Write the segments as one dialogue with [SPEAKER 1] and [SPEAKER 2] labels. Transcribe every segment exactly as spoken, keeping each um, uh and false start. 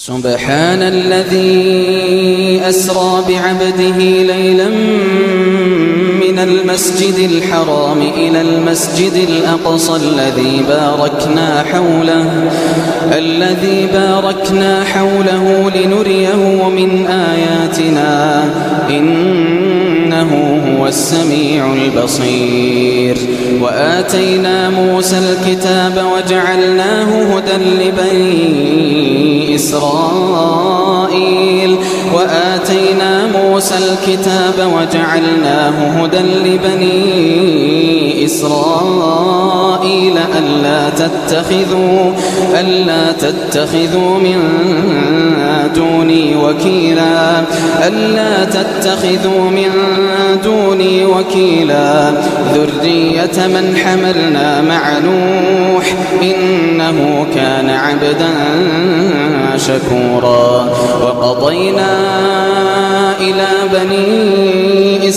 [SPEAKER 1] سبحان الذي أسرى بعبده ليلا من المسجد الحرام إلى المسجد الأقصى الذي باركنا حوله الذي باركنا حوله لنريه من آياتنا إنه هو السميع البصير. وآتينا موسى الكتاب وجعلناه هدى لبني إسرائيل وآتينا موسى الكتاب وجعلناه هدى لبني إسرائيل ألا تتخذوا ألا تتخذوا من دوني وكيلا ألا تتخذوا من دوني وكيلا ذرية من حملنا مع نوح إنه كان عبدا شكورا. وقضينا إلى بني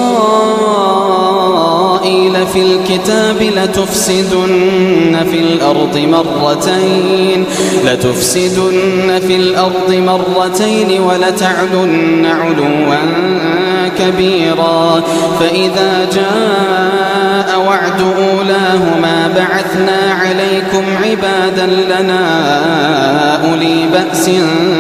[SPEAKER 1] إسرائيل في الكتاب لتفسدن في الأرض مرتين لتفسدن في الأرض مرتين ولتعلن علوا كبيرا. فإذا جاء وعد أولاهما بعثنا عليكم عبادا لنا أولي بأس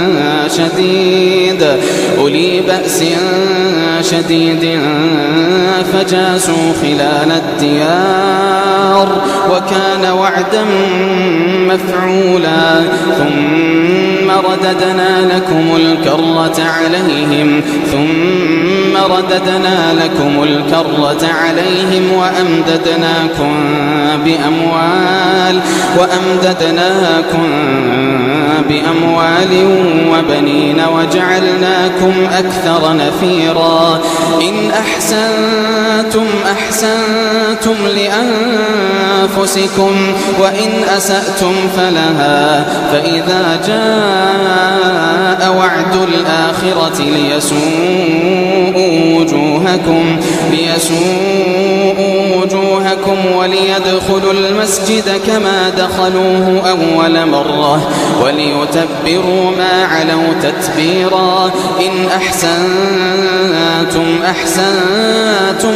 [SPEAKER 1] شديد أولي بأس شديد فجاسوا خلال الديار وكان وعدا مفعولا. ثم رددنا لكم الكرة عليهم ثم رددنا لكم الكرة عليهم وأمددناكم بأموال وأمددناكم بأموال وبنين وجعلناكم أكثر نفيرا. إن أحسنتم أحسنتم لأنفسكم وإن أسأتم فلها. فإذا جاء وعد الآخرة ليسوءوا وجوهكم ليسوءوا وجوهكم وليدخلوا المسجد كما دخلوه أول مرة وليتبروا ما علوا تتبيرا. إن أحسنتم أحسنتم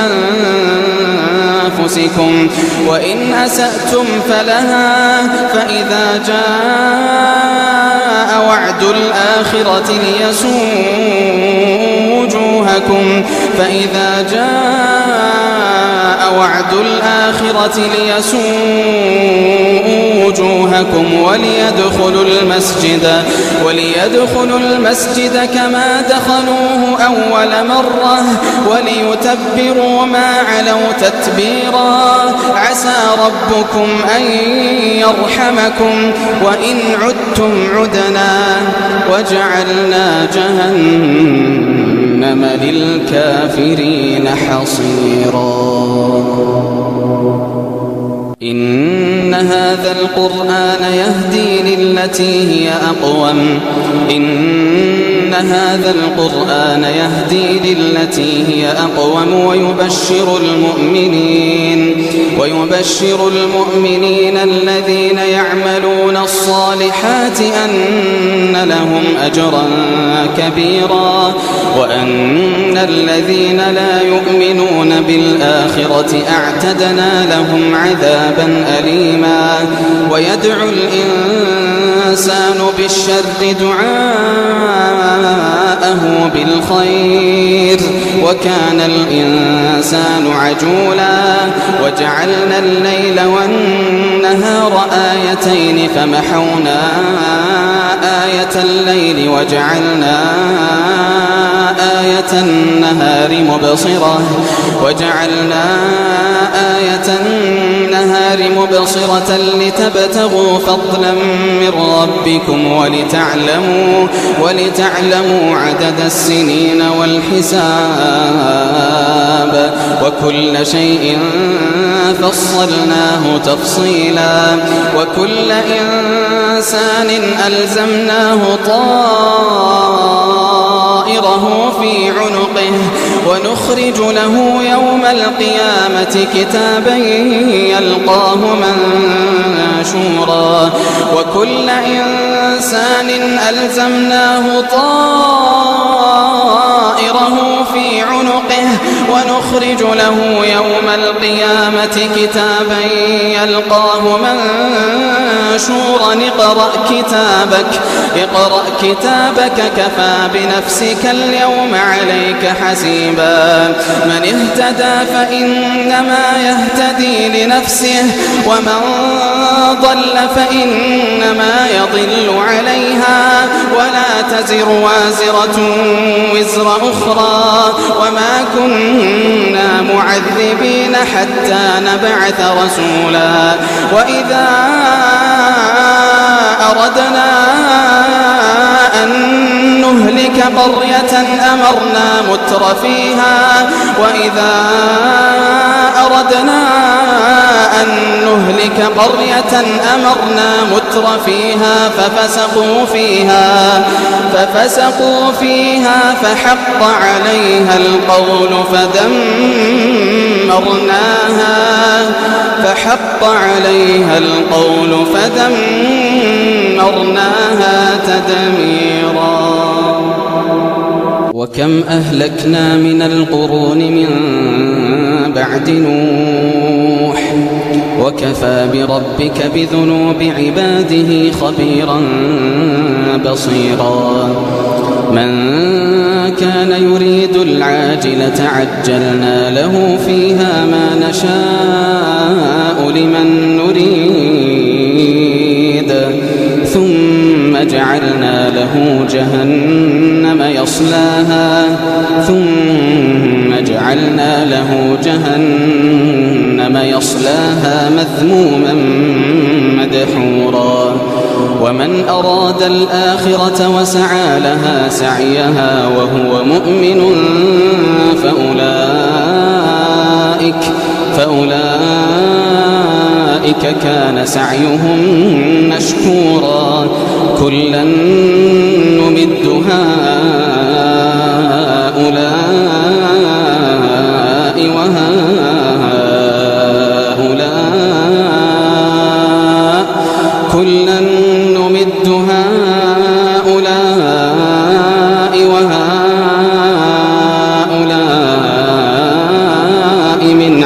[SPEAKER 1] لأنفسكم وإن أسأتم فلها. فإذا جاء وعد الآخرة ليسوءوا وجوهكم فإذا جاء وعد الآخرة ليسوءوا وجوهكم وليدخلوا المسجد وليدخلوا المسجد كما دخلوه أول مرة وليتبروا ما علوا تتبيرا. عسى ربكم أن يرحمكم وإن عدتم عدنا وجعلنا جهنم للكافرين حصيرا. إن هذا القرآن يهدي للتي هي أقوم إن هذا القرآن يهدي للتي هي أقوم ويبشر المؤمنين ويبشر المؤمنين الذين يعملون الصالحات أن لهم أجرا كبيرا وأن الذين لا يؤمنون بالآخرة أعتدنا لهم عذابا أليما. ويدعو الإنسان بالشر دعاءه بالخير وكان الإنسان عجولا. وجعلنا الليل والنهار آيتين فمحونا آية الليل وجعلنا آية النهار مبصرة وجعلنا آية النهار مبصرة لتبتغوا فضلا من ربكم ولتعلموا ولتعلموا عدد السنين والحساب وكل شيء فصلناه تفصيلا. وكل إنسان ألزمناه طائره طائره في عنقه ونخرج له يوم القيامة كتابا يلقاه منشورا وكل إنسان ألزمناه طائره في عنقه ونخرج له يوم القيامة كتابا يلقاه منشورا اقرأ كتابك اقرأ كتابك كفى بنفسك اليوم عليك حسيبا من اهتدى فإنما يهتدي لنفسه ومن ضل فإنما يضل عليها ولا تزر وازرة وزر أخرى وما كنا معذبين حتى نبعث رسولا وإذا أردنا أن نهلك قرية أمرنا متر فيها وإذا أردنا أن نهلك قرية أمرنا متر فيها ففسقوا فيها ففسقوا فيها فحق عليها القول فدمرناها فحق عليها القول فدمرناها تدميرا وكم أهلكنا من القرون من بعد نوح وكفى بربك بذنوب عباده خبيرا بصيرا من كان يريد العاجلة عجلنا له فيها ما نشاء لمن نريد ثم جعلنا له جهنم يصلاها ثم جعلنا له جهنم يصلاها مذموما مدحورا ومن أراد الآخرة وسعى لها سعيها وهو مؤمن فأولئك فأولئك كان سعيهم مشكورا كلا نمد هؤلاء وهؤلاء كلا نمد هؤلاء وهؤلاء من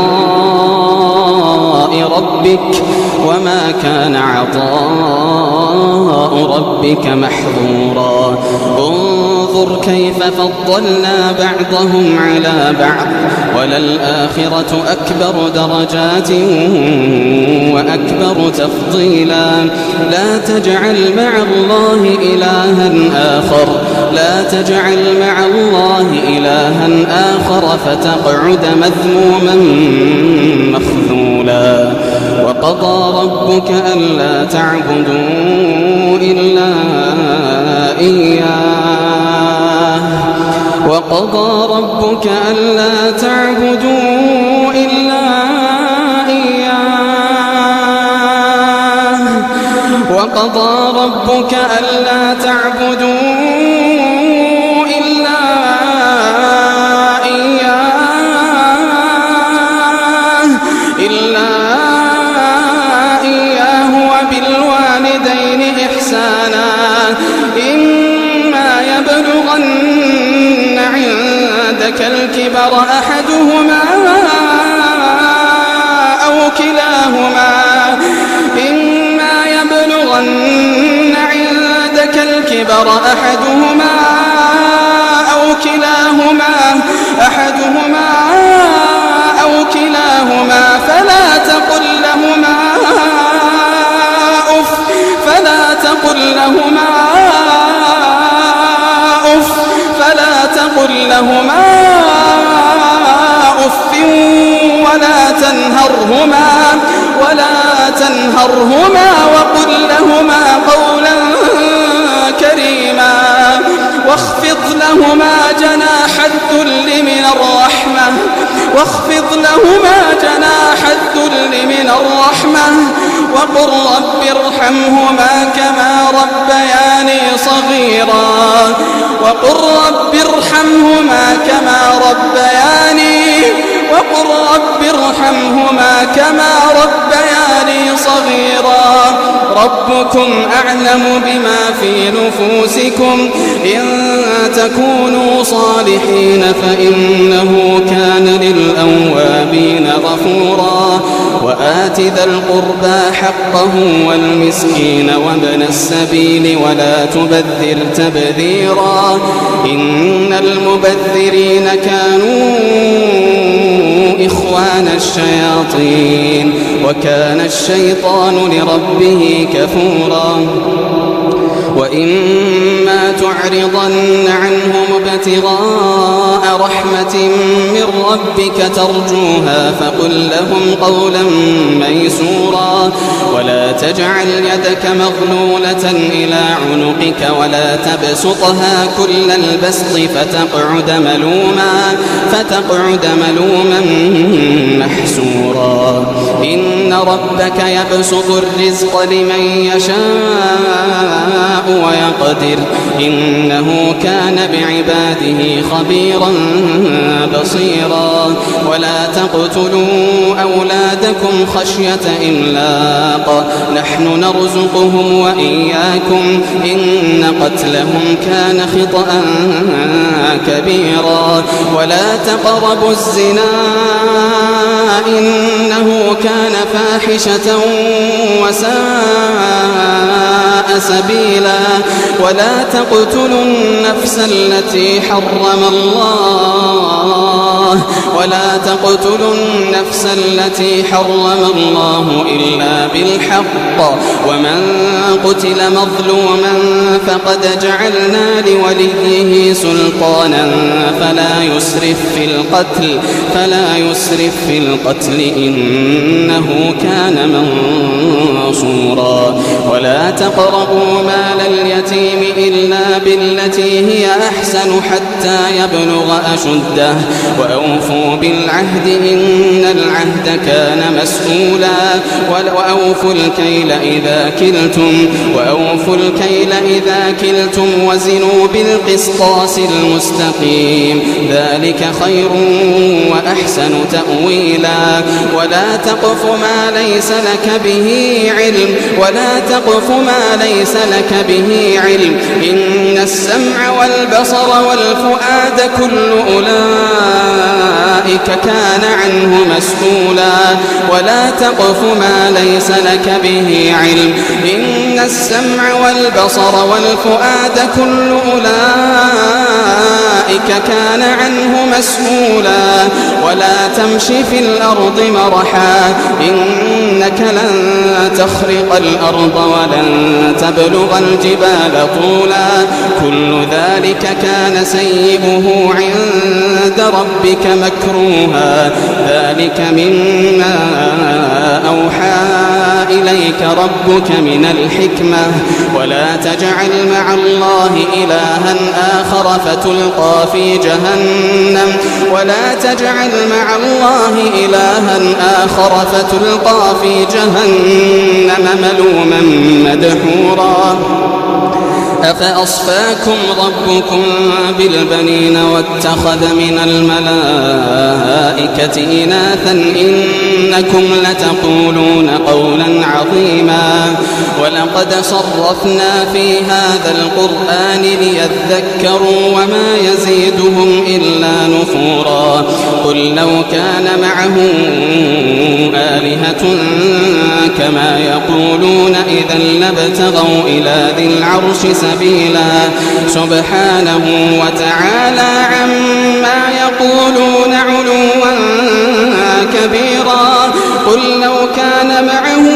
[SPEAKER 1] عطاء ربك وما كان عطاء ربك محظورا انظر كيف فضلنا بعضهم على بعض وللآخرة أكبر درجات وأكبر تفضيلا لا تجعل مع الله إلها آخر لا تجعل مع الله إلها آخر فتقعد مذموما مخذولا وقضى ربك ألا تعبدوا إلا إياه وقضى ربك ألا تعبدوا إلا إياه وقضى ربك ألا تعبدوا إلا إياه إلا إياه وبالوالدين إحسانا إما يبلغن عندك الكبر أحدهما أو كلاهما إما يبلغن عندك الكبر أحدهما أو كلاهما أحدهما أو كلاهما فلا تقل لهما أف فلا تقل لهما أف فلا تقل لهما أف ولا تنهرهما ولا تنهرهما وقل لهما قولا كريما واخفض لهما جناح الذل من الرحمة واخفض لهما جناح الذل من الرحمة وقل رب ارحمهما كما ربياني صغيرا وقل رب ارحمهما كما ربياني وقل رب ارحمهما كما ربياني صغيرا ربكم أعلم بما في نفوسكم إن تكونوا صالحين فإنه كان للأوابين غفورا وآت ذا القربى حقه والمسكين وابن السبيل ولا تبذر تبذيرا إن المبذرين كانوا إخوان الشياطين وكان الشيطان لربه كفورا وإما تعرضن عنهم ابتغاء رحمة من ربك ترجوها فقل لهم قولا ميسورا ولا تجعل يدك مغلولة إلى عنقك ولا تبسطها كل البسط فتقعد ملوما فتقعد ملوما محسورا إن ربك يبسط الرزق لمن يشاء ويقدر إنه كان بعباده خبيرا بصيرا ولا تقتلوا أولادكم خشية إملاق نحن نرزقهم وإياكم إن قتلهم كان خطأ كبيرا ولا تقربوا الزنا إنه كان فاحشة وساء سبيلا ولا تقتلوا النفس التي حرم الله ولا تقتلوا النفس التي حرم الله إلا بالحق ومن قتل مظلوما فقد جعلنا لوليه سلطانا فلا يسرف في القتل فلا يسرف في القتل إنه كان منصورا ولا تقربوا مال اليتيم إلا بالتي هي أحسن حتى يبلغ أشده وأوفوا بالعهد إن العهد كان مسؤولا وأوفوا الكيل إذا كلتم وأوفوا الكيل إذا كلتم وزنوا بالقسطاس المستقيم ذلك خير وأحسن تأويلا ولا تقف ما ليس لك به علم ولا تقف ما ليس لك به علم إن السمع والبصر والفؤاد كل أولئك كان عنه مسؤولا ولا تقف ما ليس لك به علم إن السمع والبصر والفؤاد كل أولئك كان عنه مسؤولا ولا تمش في الأرض مرحا إنك لن تخرق الأرض ولن تبلغ الجبال طولا كل ذلك كان سيئه عند ربك مكروها ذلك مما أوحى إليك ربك من الحكمة ولا تجعل مع الله إلها آخر فتلقى في جهنم ولا تجعل مع الله إلها آخر فتلقى في جهنم ملوما مدحورا أفأصفاكم ربكم بالبنين واتخذ من الملائكة إناثا إنكم لتقولون قولا عظيما ولقد صرفنا في هذا القرآن ليذكروا وما يزيدهم إلا نفورا قل لو كان معه آلهة كما يقولون إذا لابتغوا إلى ذي العرش سبيلا سبحانه وتعالى عما يقولون علوا كبيرا قل لو كان معه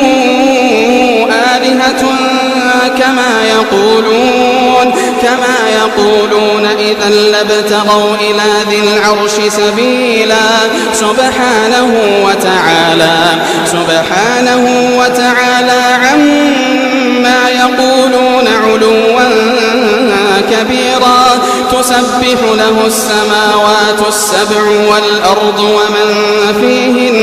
[SPEAKER 1] آلهة كما يقولون كما يقولون إذا لابتغوا إلى ذي العرش سبيلا سبحانه وتعالى سبحانه وتعالى عما يقولون علوا كبيرا تسبح له السماوات السبع والأرض ومن فيهن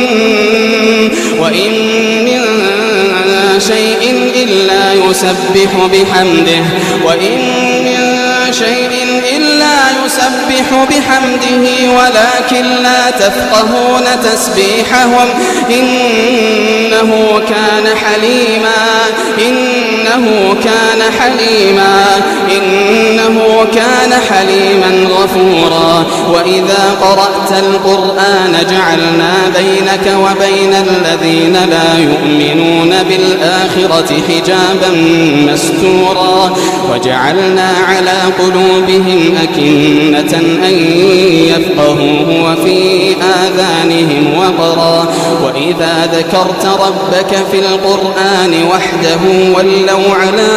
[SPEAKER 1] وإن من شيء إلا يسبح بحمده وإن من شيء إلا يسبح بحمده ولكن لا تفقهون تسبيحهم إنه كان حليما إنه كان حليما إنه كان حليما غفورا وإذا قرأت القرآن جعلنا بينك وبين الذين لا يؤمنون بالآخرة حجابا مستورا وجعلنا على قلوبهم أكنة أن يفقهوه وفي آذانهم وقرا وإذا ذكرت ربك في القرآن وحده ولوا على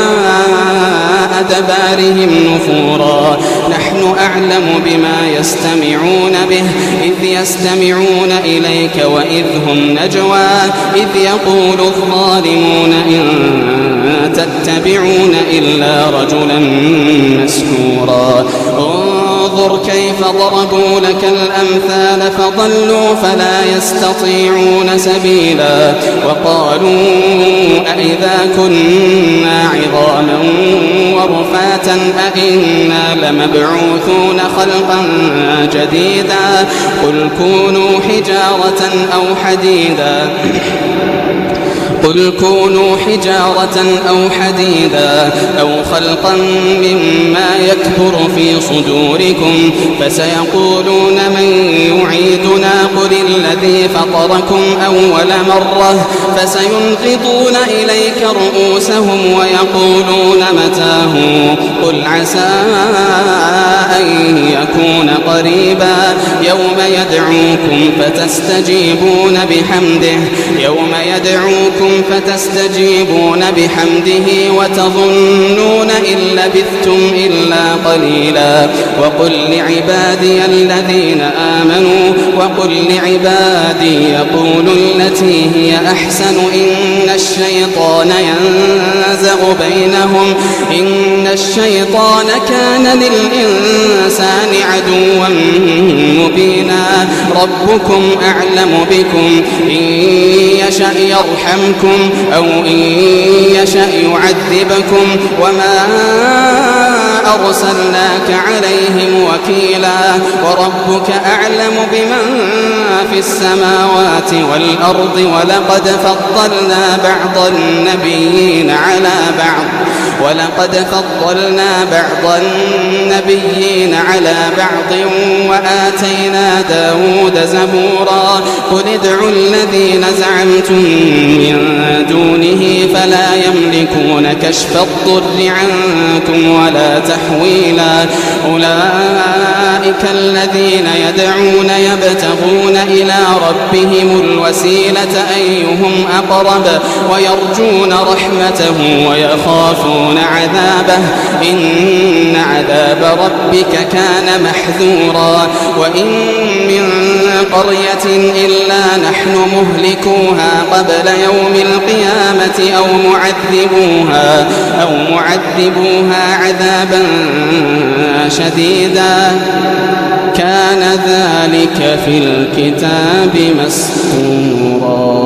[SPEAKER 1] أدبارهم نفورا نحن أعلم بما يستمعون به إذ يستمعون إليك وإذ هم نجوى إذ يقول الظالمون إن تتبعون إلا رجلا مسحورا انظر كيف ضربوا لك الأمثال فضلوا فلا يستطيعون سبيلا وقالوا أئذا كنا عظاما ورفاتا أئنا لمبعوثون خلقا جديدا قل كونوا حجارة أو حديدا قل كونوا حجارة أو حديدا أو خلقا مما يكبر في صدوركم فسيقولون من يعيدنا قل الذي فطركم أول مرة فسينغضون إليك رؤوسهم ويقولون متاه قل عسى أن يكون قريبا يوم يدعوكم فتستجيبون بحمده يوم يدعوكم فتستجيبون بحمده وتظنون إن لبثتم إلا قليلا وقل لعبادي الذين آمنوا وقل لعبادي يقولوا التي هي أحسن إن الشيطان ينزغ بينهم إن الشيطان كان للإنسان عدوا مبينا ربكم أعلم بكم إن يشأ يرحمكم أو إن يشأ يعذبكم وما أرسلناك عليهم وكيلا وربك أعلم بمن في السماوات والأرض ولقد فضلنا بعض النبيين على بعض ولقد فضلنا بعض النبيين على بعض وآتينا داود زبورا قل ادعوا الذين زعمتم من دونه فلا يملكون كشف الضر عنكم ولا تحويلا أولئك الذين يدعون يبتغون إلى ربهم الوسيلة أيهم أقرب ويرجون رحمته ويخافون عذابه إن عذاب ربك كان محذورا وإن من قرية إلا نحن مهلكوها قبل يوم القيامة أو معذبوها أو معذبوها عذابا شديدا كان ذلك في الكتاب مسطورا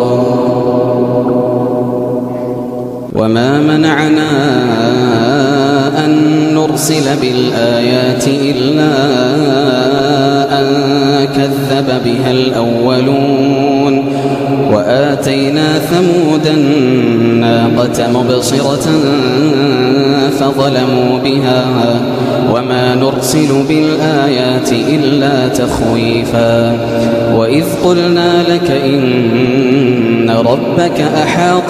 [SPEAKER 1] وما منعنا أن نرسل بالآيات إلا أن كذب بها الأولون وآتينا ثمود الناقة مبصرة فظلموا بها وما نرسل بالآيات إلا تخويفا وإذ قلنا لك إن ربك أحاط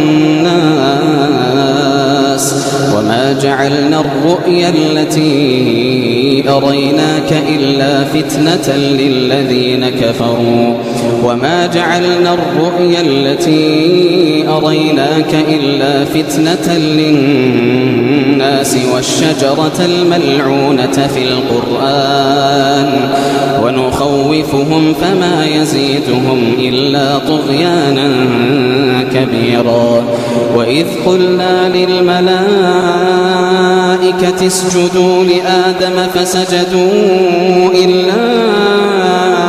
[SPEAKER 1] بالناس وما جعلنا الرؤيا التي أريناك إلا فتنة للذين كفروا وما جعلنا الرؤيا التي أريناك إلا فتنة للناس والشجرة الملعونة في القرآن ونخوفهم فما يزيدهم إلا طغيانا كبيرا وإذ قلنا للملائكة اسجدوا لآدم فسجدوا إلا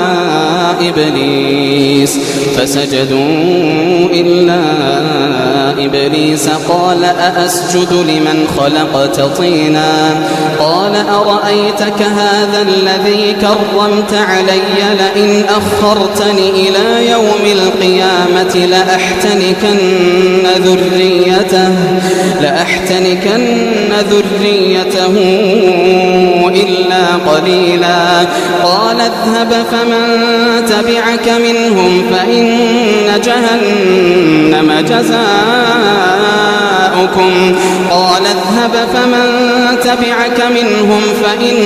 [SPEAKER 1] إبليس فسجدوا إلا إبليس قال أأسجد لمن خلقت طينا قال أرأيتك هذا الذي كرمت علي لئن أخرتني إلى يوم القيامة لأحتنكن ذريته لأحتنكن ذريته إلا قليلا قال اذهب فمن تبعك منهم فإن جهنم جزاؤكم قال اذهب فمن تبعك منهم فإن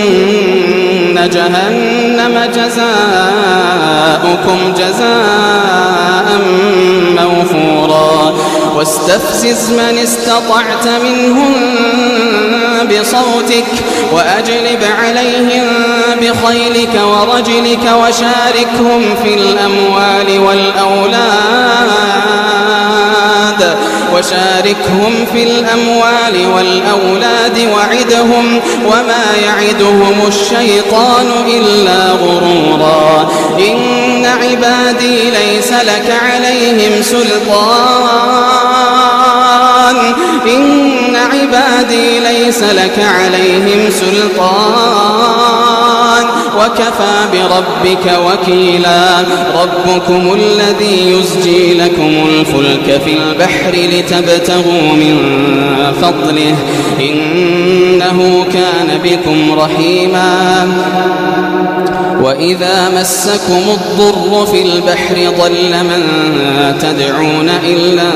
[SPEAKER 1] جهنم جزاؤكم جزاء موفورا واستفزز من استطعت منهم بصوتك وأجلب عليهم بخيلك ورجلك وشاركهم في الأموال والأولاد وشاركهم في الأموال والأولاد وعدهم وما يعدهم الشيطان إلا غرورا إن عبادي ليس لك عليهم سلطان إن عبادي ليس لك عليهم سلطان وكفى بربك وكيلا ربكم الذي يزجي لكم الفلك في البحر لتبتغوا من فضله إنه كان بكم رحيما وإذا مسكم الضر في البحر ضل من تدعون إلا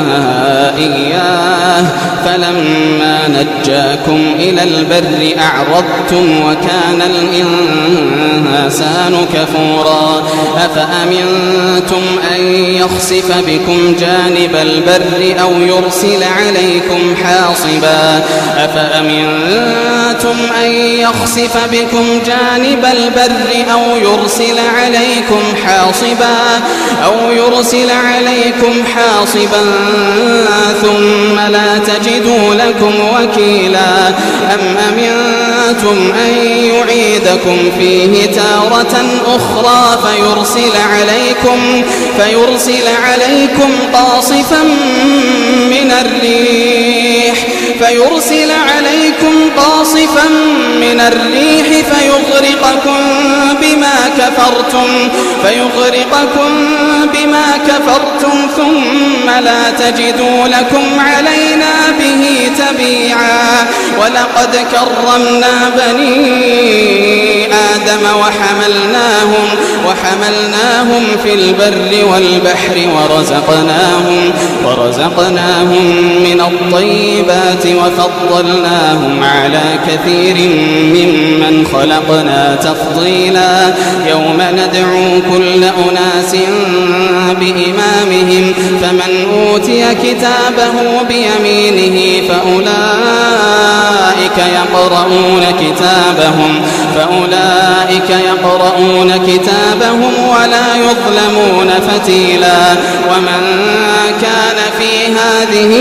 [SPEAKER 1] إياه فلما نجاكم إلى البر أعرضتم وكان الإنسان كفورا أفأمنتم أن يخسف بكم جانب البر أو يرسل عليكم حاصبا أفأمنتم أن يخسف بكم جانب البر أو يرسل عليكم حاصبا أو يرسل عليكم حاصبا ثم لا تجدوا لكم وكيلا أم أمنتم أن يعيدكم فيه تارة أخرى فيرسل عليكم فيرسل عليكم قاصفا من الريح فيرسل عليكم قاصفا من الريح فيغرقكم بما كفرتم فيغرقكم بما كفرتم ثم لا تجدوا لكم علينا به تبيعا ولقد كرمنا بني آدم وحملناهم وحملناهم في البر والبحر ورزقناهم ورزقناهم من الطيبات وفضلناهم على كثير ممن خلقنا تفضيلا يوم ندعو كل أناس بإمامهم فمن أوتي كتابه بيمينه فأولئك يقرؤون كتابهم فأولئك يقرؤون كتابهم ولا يظلمون فتيلا ومن كان في هذه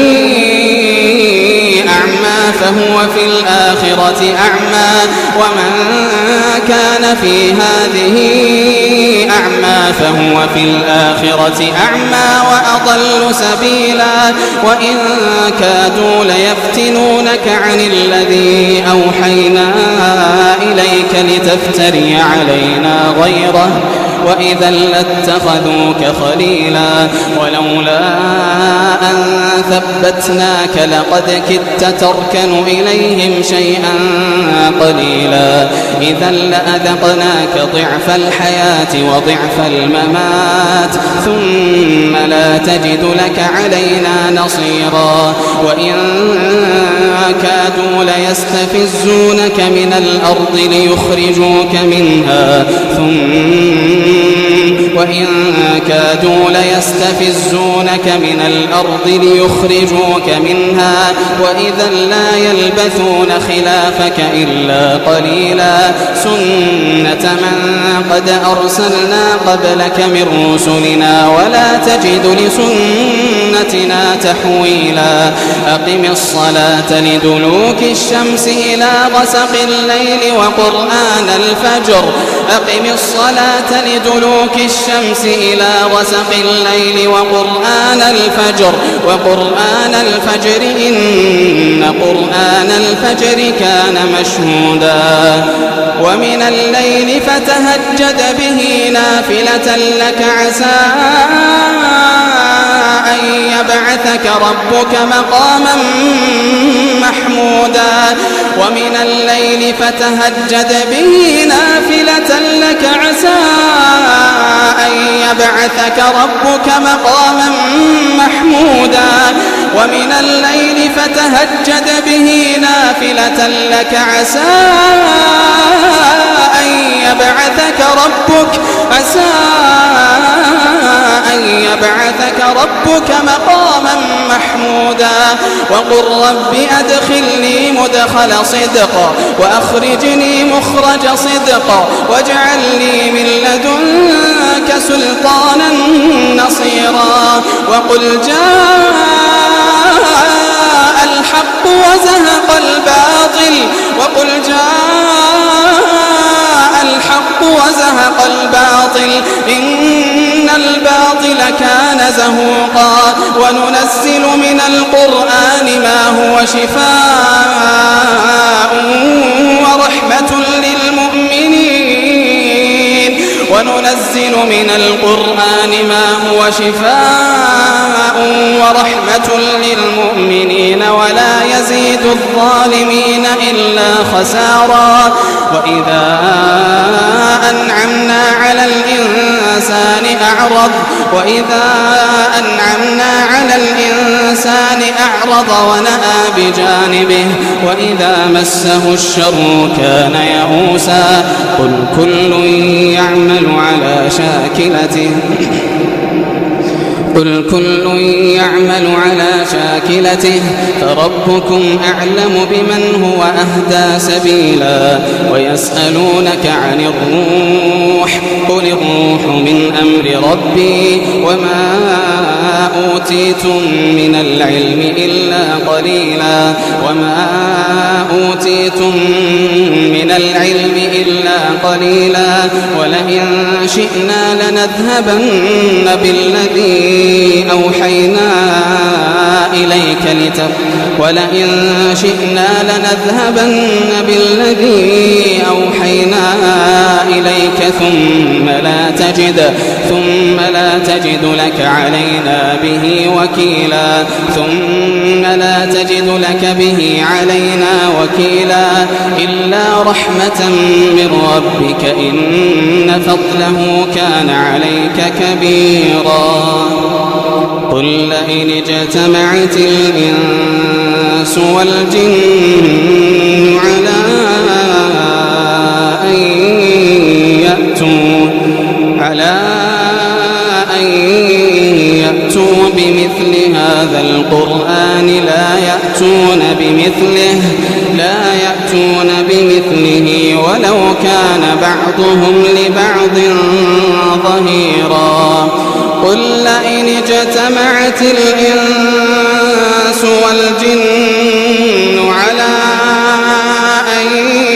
[SPEAKER 1] أعمى فهو في الآخرة أعمى ومن كان في هذه أعمى فهو في الآخرة أعمى وأضل سبيلا وإن كادوا ليفتنونك عن الذي أوحينا إليك لتفتري علينا غيره وإذا لاتخذوك خليلا ولولا أن ثبتناك لقد كدت تركن إليهم شيئا قليلا إذا لأذقناك ضعف الحياة وضعف الممات ثم لا تجد لك علينا نصيرا وإن كادوا ليستفزونك من الأرض ليخرجوك منها ثم وإن كادوا ليستفزونك من الأرض ليخرجوك منها وإذا لا يلبثون خلافك إلا قليلا سنة من قد أرسلنا قبلك من رسلنا ولا تجد لسنة سنتنا تحويلا أقم الصلاة لدلوك الشمس إلى غسق الليل وقرآن الفجر أقم الصلاة لدلوك الشمس إلى غسق الليل وقرآن الفجر وقرآن الفجر إن قرآن الفجر كان مشهودا ومن الليل فتهجد به نافلة لك عسى أن يبعثك ربك مقاما محمودا ومن الليل فتهجد به نافلة لك عسى أن يبعثك ربك مقاما محمودا ومن الليل فتهجد به نافلة لك عسى أن يبعثك ربك عسى أن يبعثك ربك مقاما محمودا وقل رب أدخلني مدخل صدق وأخرجني مخرج صدق واجعل لي من لدنك سلطانا نصيرا وقل جاء الحق وزهق الباطل وقل جاء الحق وزهق الباطل إن الباطل كان زهوقا وننزل من القرآن ما هو شفاء ورحمة للمؤمنين وننزل من القرآن ما هو شفاء ورحمة للمؤمنين ولا يزيد الظالمين إلا خسارا وإذا أنعمنا على الإنسان أعرض وإذا أنعمنا على الإنسان أعرض ونأى بجانبه وإذا مسه الشر كان يئوسا قل كل يعمل على شاكلته قل كل يعمل على شاكلته فربكم أعلم بمن هو أهدى سبيلا ويسألونك عن الروح قل الروح من أمر ربي وما أوتيتم من العلم إلا قليلا وما أوتيتم من العلم إلا قليلا ولئن شئنا لنذهبن بالذي أوحينا إليك لتب ولئن شئنا لنذهبن بالذي أوحينا إليك ثم لا تجد ثم لا تجد لك علينا به وكيلا ثم لا تجد لك به علينا وكيلا إلا رحمة من ربك إن فضله كان عليك كبيرا قل لئن اجتمعت الإنس والجن على أن يأتوا على أن يأتوا بمثل هذا القرآن لا يأتون بمثله لا يأتون بمثله ولو كان بعضهم لبعض ظهيرا قل لئن اجتمعت الإنس والجن على أن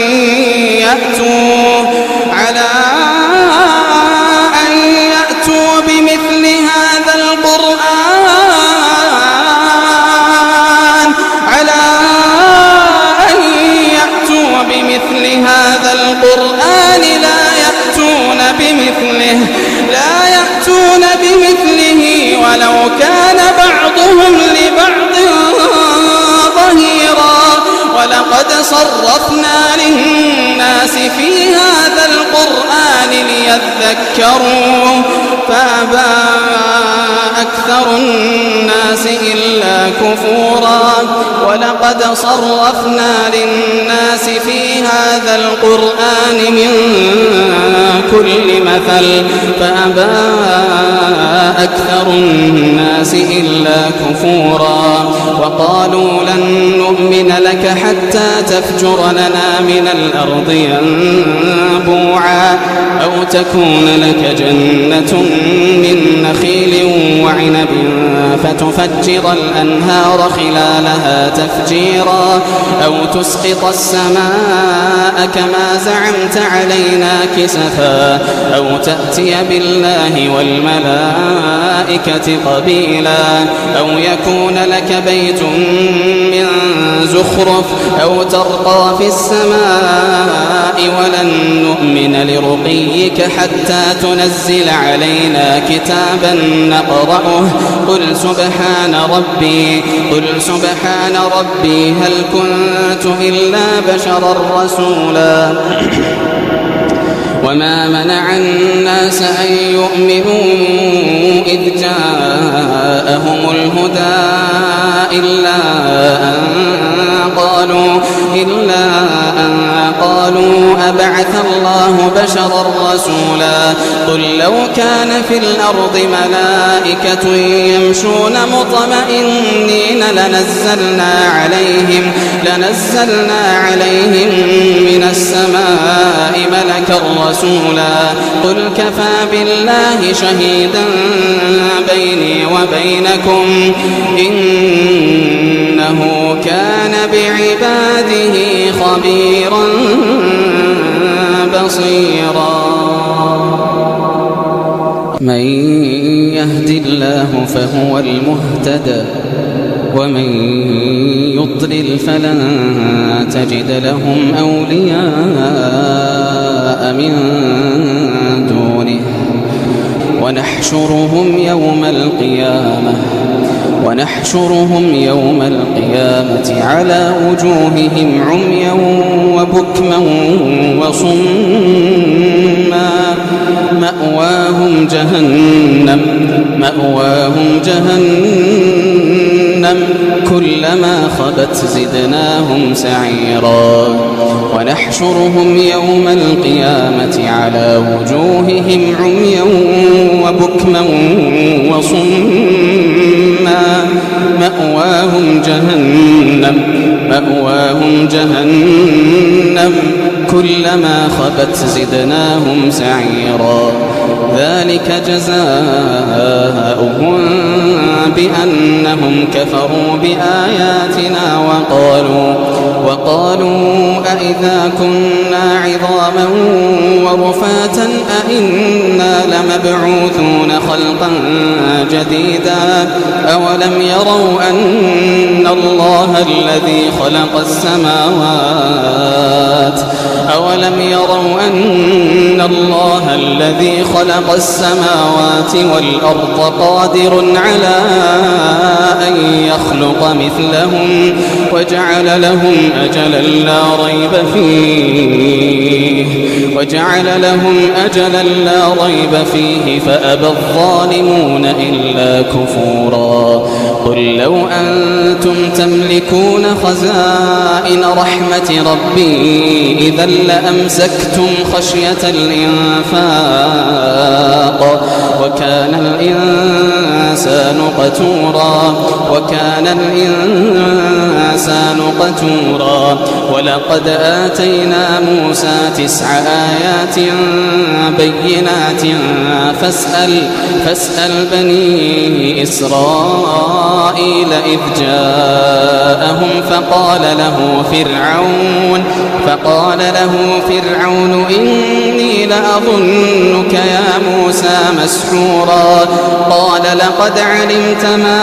[SPEAKER 1] يأتوا على أن يأتوا بمثل هذا القرآن على أن يأتوا بمثل هذا القرآن لا يأتون بمثله لا يأتون بمثله ولو كان بعضهم لبعض ظهيرا ولقد صرفنا للناس في هذا القرآن ليذكروا فأبى أكثر الناس إلا كفورا ولقد صرفنا للناس في هذا القرآن من كل مثل فأبى أكثر الناس إلا كفورا وقالوا لن نؤمن لك حتى تفجر لنا من الأرض ينبوعا أو تكون لك جنة من نخيل وعنب فتفجر الأنهار خلالها تفجيرا أو تسقط السماء كما زعمت علينا كسفا أو تأتي بالله والملائكة قبيلا أو يكون لك بيت من زخرف أو ترقى في السماء ولن نؤمن لرقيك حتى تنزل علينا كتابا نقرأه قل سبحان ربي قل سبحان ربي هل كنت إلا بشرا رسولا وما منع الناس أن يؤمنوا إذ جاءهم الهدى إلا أن قالوا إلا أن قالوا أبعث الله بشرا رسولا قل لو كان في الأرض ملائكة يمشون مطمئنين لنزلنا عليهم لنزلنا عليهم من السماء ملكا رسولا قل كفى بالله شهيدا بيني وبينكم إنه كان بعباده خبيرا بصيرا من يهد الله فهو المهتدى ومن يضلل فلن تجد لهم أولياء من دونه ونحشرهم يوم القيامة ونحشرهم يوم القيامة على وجوههم عميا وبكما وصما مأواهم جهنم مأواهم جهنم كلما خبت زدناهم سعيرا ونحشرهم يوم القيامة على وجوههم عميا وبكما وصما مأواهم جهنم مأواهم جهنم كلما خبت زدناهم سعيرا ذلك جزاؤهم بأنهم كفروا بآياتنا وقالوا وقالوا أئذا كنا عظاما ورفاتا أئنا لمبعوثون خلقا جديدا أولم يروا أن الله الذي خلق السماوات أولم يروا أن الله الذي خلق السماوات والأرض قادر على أن يخلق مثلهم وجعل لهم أجلا لا ريب فيه وجعل لهم أجلا لا ريب فيه فأبى الظالمون إلا كفورا قل لو أنتم تملكون خزائن رحمة ربي إذا لأمسكتم خشية الإنفاق وكان الإنسان قتورا وكان الإنسان قتورا ولقد آتينا موسى تسع آيات بينات فاسأل فاسأل بني إسرائيل إذ جاءهم فقال له فرعون فقال له فرعون إني لأظنك يا موسى مسحورا قال لقد علمت ما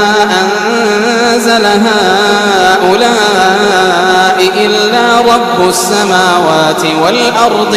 [SPEAKER 1] أنزل هؤلاء إلا رب السماوات والأرض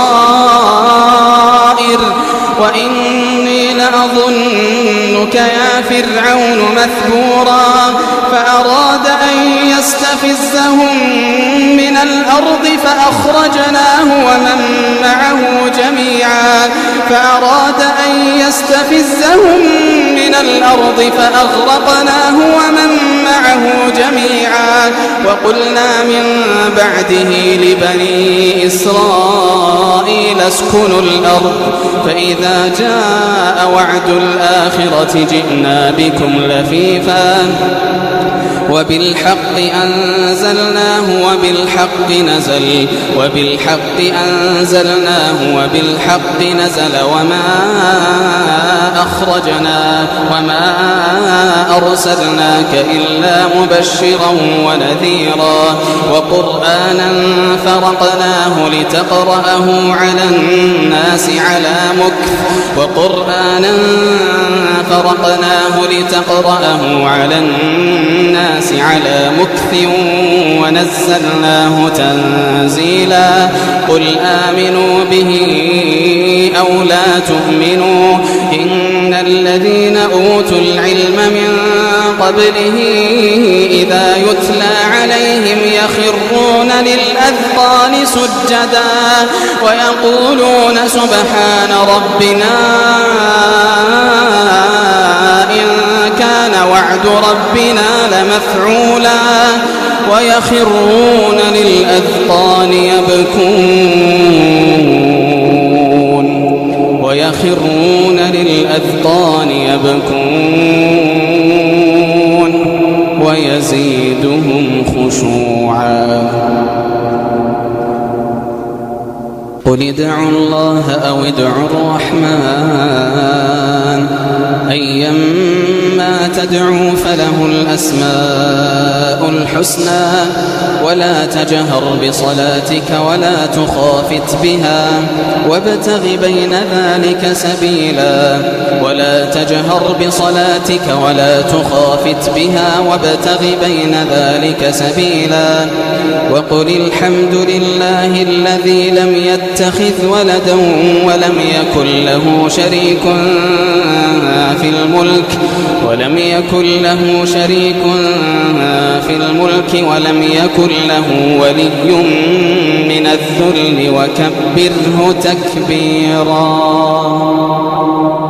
[SPEAKER 1] بصائر وإني لأظنك يا فرعون مثبورا فأراد أن يستفزهم من الأرض فأخرجناه ومن معه جميعا فأراد أن يستفزهم من الأرض فأغرقناه ومن معه جميعا وقلنا من بعده لبني إسرائيل اسكنوا الأرض فإذا جاء وعد الآخرة جئنا بكم لفيفا وبالحق أنزلناه وبالحق نزل وبالحق أنزلناه وبالحق نزل وما أخرجنا وما أرسلناك إلا مبشرا ونذيرا وقرآنا فرقناه لتقرأه على الناس على مكث وقرآنا فرقناه لتقرأه على الناس على مكث ونزلناه تنزيلا قل آمنوا به أو لا تؤمنوا إن الذين أوتوا العلم من قبله إذا يتلى عليهم يخرون للأذقان سجدا ويقولون سبحان ربنا إن كان وعد ربنا لمفعولا ويخرون للأذقان يبكون ويخرون للأذقان يبكون ويزيدهم خشوعا قل ادعوا الله أو ادعوا الرحمن أيما تدعوا فله الأسماء الحسنى ولا تجهر بصلاتك ولا تخافت بها وابتغ بين ذلك سبيلا ولا تجهر بصلاتك ولا تخافت بها وابتغ بين ذلك سبيلا وقل الحمد لله الذي لم يتخذ ولدا ولم يكن له شريك في الملك ولم يكن له شريك في الملك ولم يكن له ولي من الذل وكبره تكبيرا.